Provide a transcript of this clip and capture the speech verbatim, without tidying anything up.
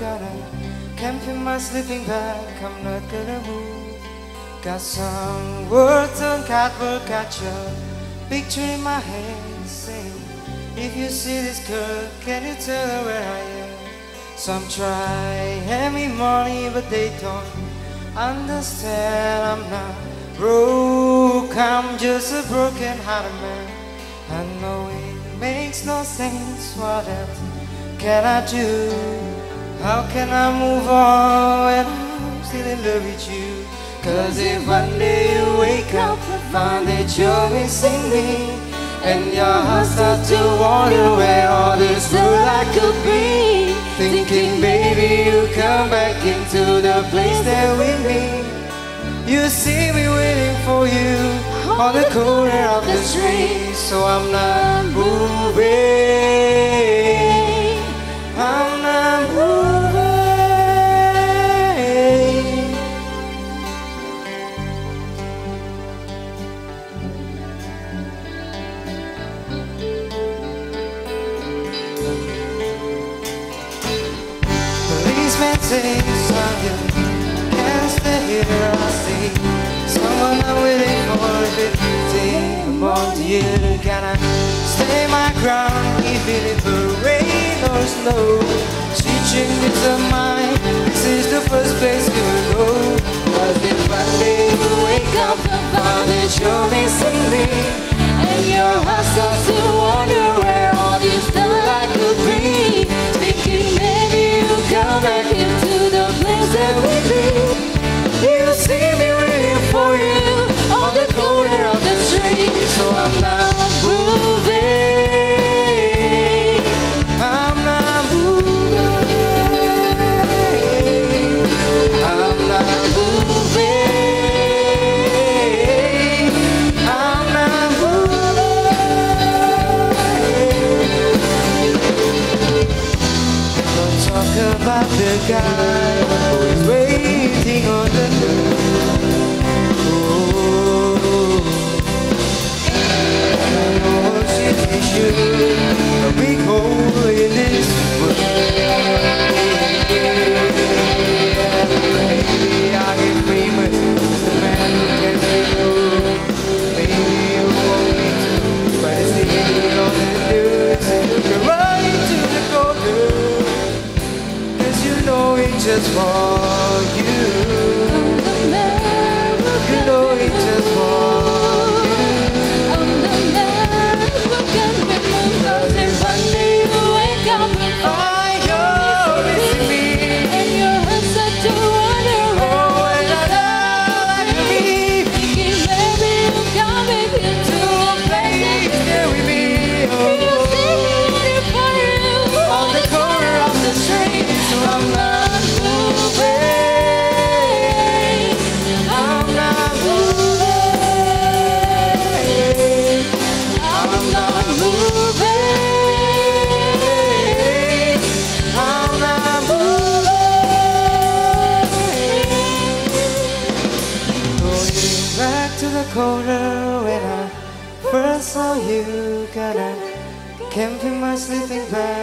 gonna can't feel my sleeping bag. I'm not gonna move. Got some words on cardboard, got your picture in my hand, saying, if you see this girl, can you tell her where I am? Some try every morning, but they don't understand. I'm not broke, I'm just a broken-hearted man. I know it makes no sense. What else can I do? How can I move on when I'm still in love with you? Cause if one day you wake up and find that you're missing me, and your heart starts to wonder where all this world I could be, thinking baby you come back into the place that we meet. You see me waiting for you on the corner of the street. So I'm not moving, I'm not moving. Policeman says I can't stay here, I see someone I'm waiting for. Fifteen more years, can I stay my ground even if the rain or snow? She changes her mind, this is the first place you go. Cause if one day you wake up and find that you're missing me, and your heart starts to wonder where all this love I could be, thinking maybe you come back into the place that we be. You see me waiting for you on the corner of the street. So I'm not moving, I'm not moving, I'm not moving, I'm not moving. Don't talk about the guy who is waiting on the moon. A big hole in this world. Maybe I get famous as the man who can say no. Maybe you want me to, but it's the all the news. You're right to the corner, cause you know it's just for you. You know it's just for you. Corner when I first saw you, God, I can't feel my sleeping bag.